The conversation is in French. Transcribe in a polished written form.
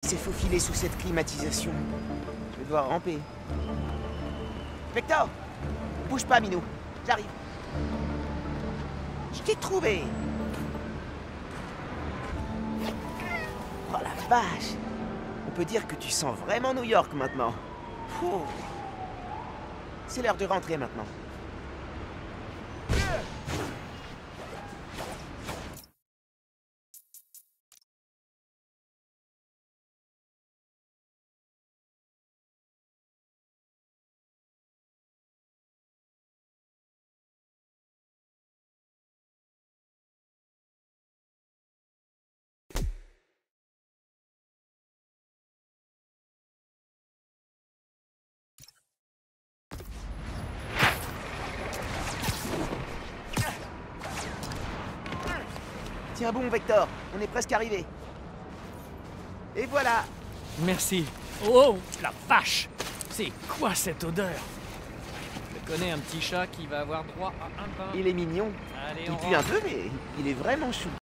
s'est faufilé sous cette climatisation. Je vais devoir ramper. Vector! Bouge pas, Minou. J'arrive. Je t'ai trouvé! Oh la vache! On peut dire que tu sens vraiment New York maintenant. Ouh. C'est l'heure de rentrer maintenant. Tiens bon, Vector, on est presque arrivé. Et voilà. Merci. Oh, la vache! C'est quoi cette odeur? Je connais un petit chat qui va avoir droit à un pain. Il est mignon. Allez, Il on pue un rentre. peu, mais il est vraiment chou.